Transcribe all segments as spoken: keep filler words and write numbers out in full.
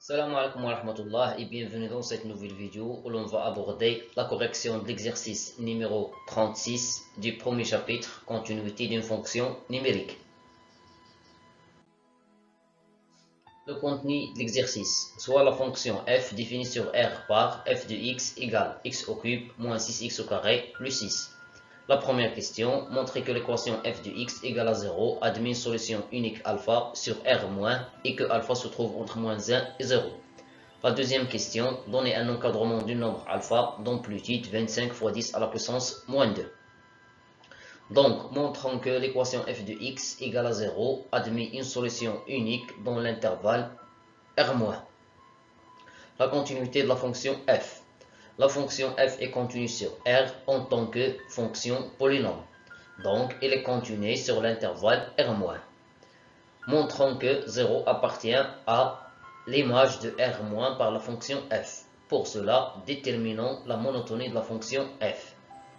Salam alaikum wa rahmatullah et bienvenue dans cette nouvelle vidéo où l'on va aborder la correction de l'exercice numéro trente-six du premier chapitre, continuité d'une fonction numérique. Le contenu de l'exercice, soit la fonction f définie sur R par f de x égale x au cube moins six x au carré plus six. La première question, montrer que l'équation f de x égale à zéro admet une solution unique alpha sur R moins et que alpha se trouve entre moins un et zéro. La deuxième question, donner un encadrement du nombre alpha d'amplitude vingt-cinq fois dix à la puissance moins deux. Donc, montrons que l'équation f de x égale à zéro admet une solution unique dans l'intervalle R-. La continuité de la fonction f. La fonction f est continue sur R en tant que fonction polynôme. Donc, elle est continue sur l'intervalle R-. Montrons que zéro appartient à l'image de R- par la fonction f. Pour cela, déterminons la monotonie de la fonction f.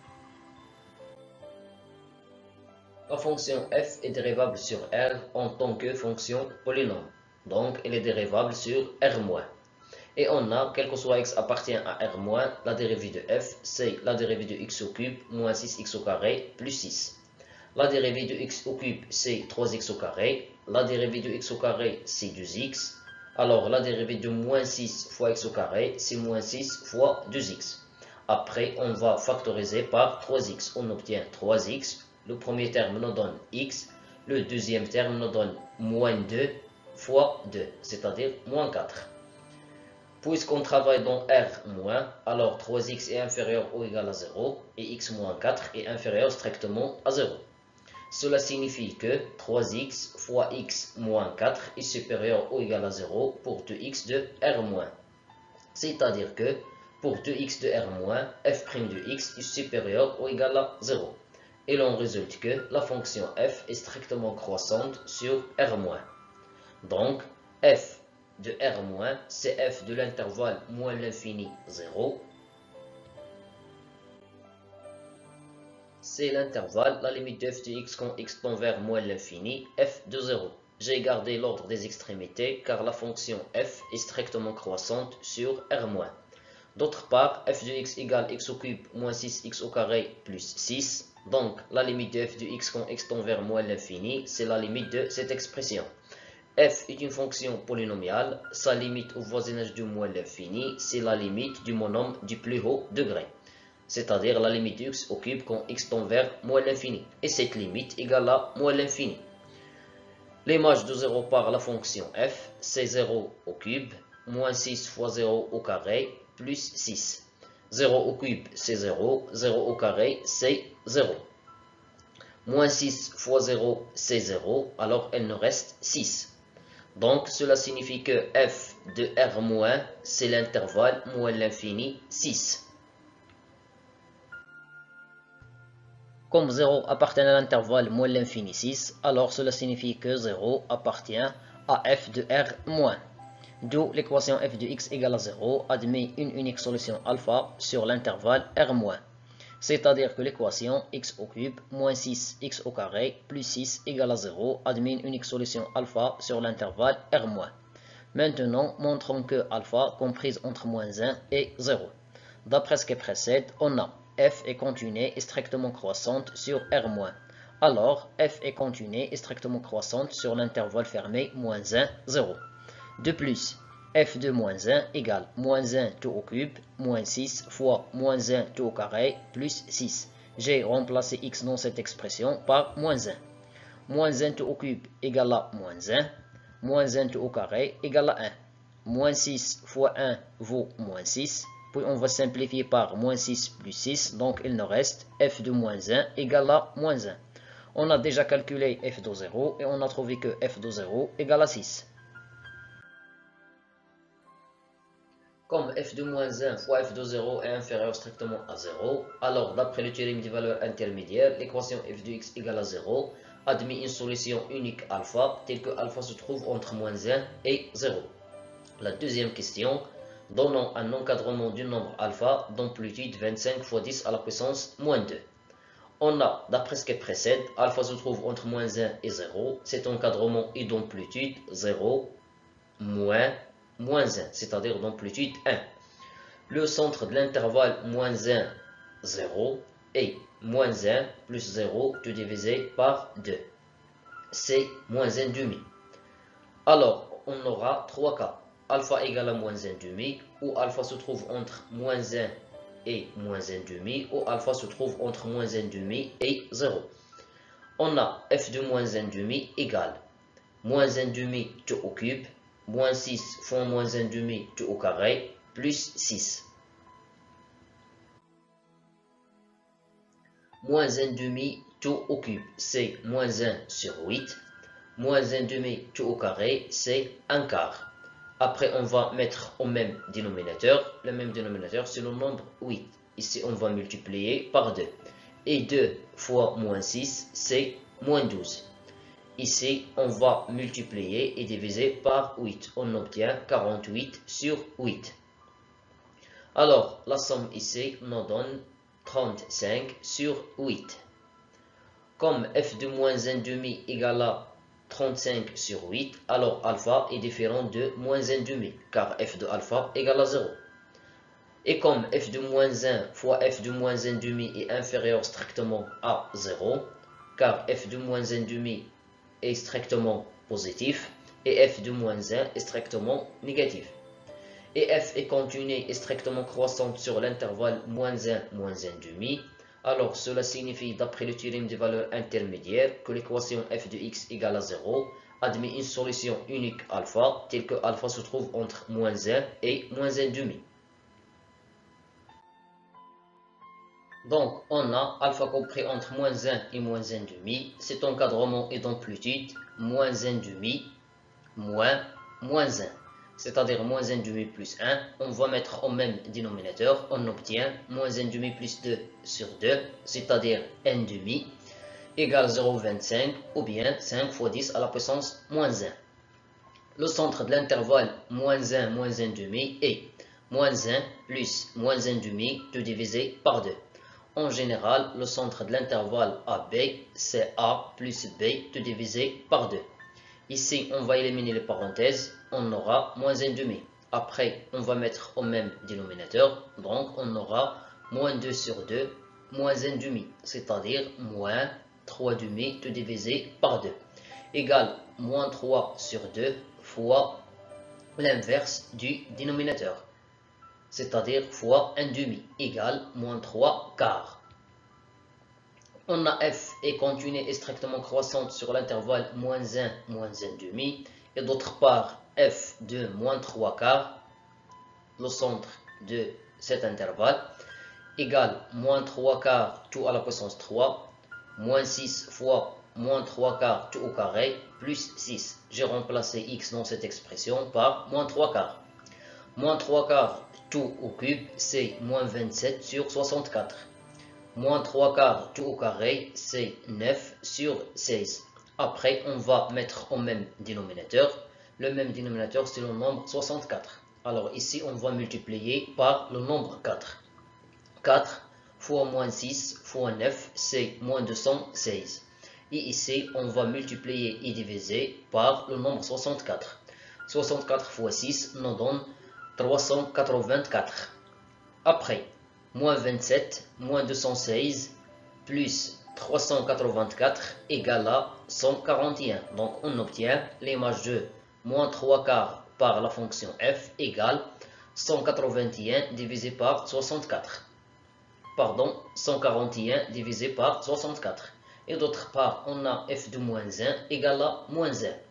La fonction f est dérivable sur R en tant que fonction polynôme. Donc, elle est dérivable sur R-. Et on a, quel que soit x appartient à R-, la dérivée de f, c'est la dérivée de x au cube moins six x au carré plus six. La dérivée de x au cube, c'est trois x au carré. La dérivée de x au carré, c'est deux x. Alors, la dérivée de moins six fois x au carré, c'est moins six fois deux x. Après, on va factoriser par trois x. On obtient trois x. Le premier terme nous donne x. Le deuxième terme nous donne moins deux fois deux, c'est-à-dire moins quatre. Puisqu'on travaille dans R-, alors trois x est inférieur ou égal à zéro et x moins quatre est inférieur strictement à zéro. Cela signifie que trois x fois x moins quatre est supérieur ou égal à zéro pour deux x de R-. C'est-à-dire que pour deux x de R-, f' de x est supérieur ou égal à zéro. Et l'on résulte que la fonction f est strictement croissante sur R-. Donc, f de R-, c'est f de l'intervalle moins l'infini zéro. C'est l'intervalle, la limite de f de x quand x tend vers moins l'infini, f de zéro. J'ai gardé l'ordre des extrémités car la fonction f est strictement croissante sur R-. D'autre part, f de x égale x au cube moins six x au carré plus six. Donc, la limite de f de x quand x tend vers moins l'infini, c'est la limite de cette expression. F est une fonction polynomiale, sa limite au voisinage de moins l'infini, c'est la limite du monôme du plus haut degré, c'est-à-dire la limite de x au cube quand x tend vers moins l'infini, et cette limite égale à moins l'infini. L'image de zéro par la fonction f, c'est zéro au cube, moins six fois zéro au carré, plus six. zéro au cube, c'est zéro, zéro au carré, c'est zéro. Moins six fois zéro, c'est zéro, alors il nous reste six. Donc, cela signifie que f de R-, c'est l'intervalle moins l'infini six. Comme zéro appartient à l'intervalle moins l'infini six, alors cela signifie que zéro appartient à f de R-. D'où l'équation f de x égale à zéro admet une unique solution alpha sur l'intervalle R-. C'est-à-dire que l'équation x au cube moins six x au carré plus six égale à zéro admet une unique solution alpha sur l'intervalle R-. Maintenant, montrons que alpha comprise entre moins un et zéro. D'après ce qui précède, on a f est continue et strictement croissante sur R-. Alors, f est continue et strictement croissante sur l'intervalle fermé moins un, zéro. De plus, f de moins un égale moins un tout au cube, moins six fois moins un tout au carré, plus six. J'ai remplacé x dans cette expression par moins un. Moins un tout au cube égale à moins un. Moins un tout au carré égale à un. Moins six fois un vaut moins six. Puis on va simplifier par moins six plus six. Donc il nous reste f de moins un égale à moins un. On a déjà calculé f de zéro et on a trouvé que f de zéro égale à six. Comme f de moins un fois f de zéro est inférieur strictement à zéro, alors d'après le théorème des valeurs intermédiaires, l'équation f de x égale à zéro admet une solution unique alpha, telle que alpha se trouve entre moins un et zéro. La deuxième question, donnons un encadrement du nombre alpha d'amplitude vingt-cinq fois dix à la puissance moins deux. On a, d'après ce qui précède, alpha se trouve entre moins un et zéro, cet encadrement est d'amplitude zéro, moins moins un, c'est-à-dire d'amplitude un. Le centre de l'intervalle moins un, zéro, et moins un plus zéro tout divisé par deux. C'est moins un demi. Alors, on aura trois cas. Alpha égale à moins un demi, ou alpha se trouve entre moins un et moins un demi, ou alpha se trouve entre moins un demi et zéro. On a f de moins un demi égale moins un demi tout au cube, moins six fois moins un demi tout au carré, plus six. Moins un demi tout au cube, c'est moins un sur huit. Moins un demi tout au carré, c'est un quart. Après, on va mettre au même dénominateur. Le même dénominateur, c'est le nombre huit. Ici, on va multiplier par deux. Et deux fois moins six, c'est moins douze. Ici, on va multiplier et diviser par huit. On obtient quarante-huit sur huit. Alors, la somme ici nous donne trente-cinq sur huit. Comme f de moins un demi égale à trente-cinq sur huit, alors alpha est différent de moins un demi, car f de alpha égale à zéro. Et comme f de moins un fois f de moins un demi est inférieur strictement à zéro, car f de moins un demi est strictement positif, et f de moins un est strictement négatif. Et f est continue et strictement croissante sur l'intervalle moins un, moins un demi, alors cela signifie, d'après le théorème des valeurs intermédiaires, que l'équation f de x égale à zéro admet une solution unique alpha, telle que alpha se trouve entre moins un et moins un demi. Donc, on a alpha compris entre moins un et moins un demi, cet encadrement est d'amplitude moins un demi, moins, moins un. C'est-à-dire moins un demi plus un, on va mettre au même dénominateur, on obtient moins un demi plus deux sur deux, c'est-à-dire un demi, égale zéro virgule vingt-cinq, ou bien cinq fois dix à la puissance moins un. Le centre de l'intervalle moins un, moins un demi est moins un plus moins un demi, tout divisé par deux. En général, le centre de l'intervalle A B, c'est A plus B, tout divisé par deux. Ici, on va éliminer les parenthèses, on aura moins un demi. Après, on va mettre au même dénominateur, donc on aura moins deux sur deux, moins un demi, c'est-à-dire moins trois demi, tout divisé par deux, égale moins trois sur deux fois l'inverse du dénominateur, c'est-à-dire fois un demi, égale moins trois quarts. On a f est continue et strictement croissante sur l'intervalle moins un, moins un demi, et d'autre part f de moins trois quarts, le centre de cet intervalle, égale moins trois quarts tout à la puissance trois, moins six fois moins trois quarts tout au carré, plus six. J'ai remplacé x dans cette expression par moins trois quarts. Moins trois quarts tout au cube, c'est moins vingt-sept sur soixante-quatre. Moins trois quarts tout au carré, c'est neuf sur seize. Après, on va mettre au même dénominateur. Le même dénominateur, c'est le nombre soixante-quatre. Alors ici, on va multiplier par le nombre quatre. quatre fois moins six fois neuf, c'est moins deux cent seize. Et ici, on va multiplier et diviser par le nombre soixante-quatre. soixante-quatre fois six nous donne trois cent quatre-vingt-quatre. Après, moins vingt-sept, moins deux cent seize, plus trois cent quatre-vingt-quatre égale à cent quarante et un. Donc on obtient l'image de moins trois quarts par la fonction f égale cent quatre-vingt-un divisé par soixante-quatre. Pardon, cent quarante et un divisé par soixante-quatre. Et d'autre part, on a f de moins un égale à moins un.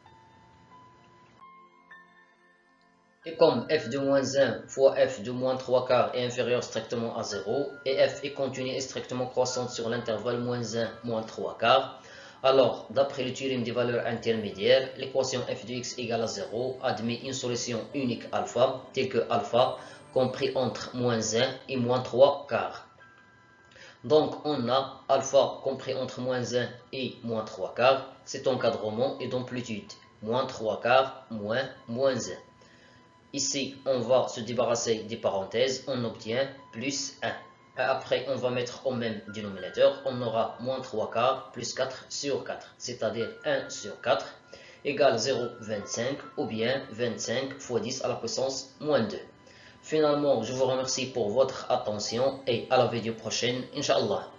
Et comme f de moins un fois f de moins trois quarts est inférieur strictement à zéro, et f est continue et strictement croissante sur l'intervalle moins un, moins trois quarts, alors, d'après le théorème des valeurs intermédiaires, l'équation f de x égale à zéro admet une solution unique alpha, telle que alpha compris entre moins un et moins trois quarts. Donc, on a alpha compris entre moins un et moins trois quarts, cet encadrement est d'amplitude moins trois quarts, moins, moins un. Ici, on va se débarrasser des parenthèses, on obtient plus un. Après, on va mettre au même dénominateur, on aura moins trois quarts plus quatre sur quatre, c'est-à-dire un sur quatre, égale zéro virgule vingt-cinq ou bien vingt-cinq fois dix à la puissance moins deux. Finalement, je vous remercie pour votre attention et à la vidéo prochaine, Inch'Allah.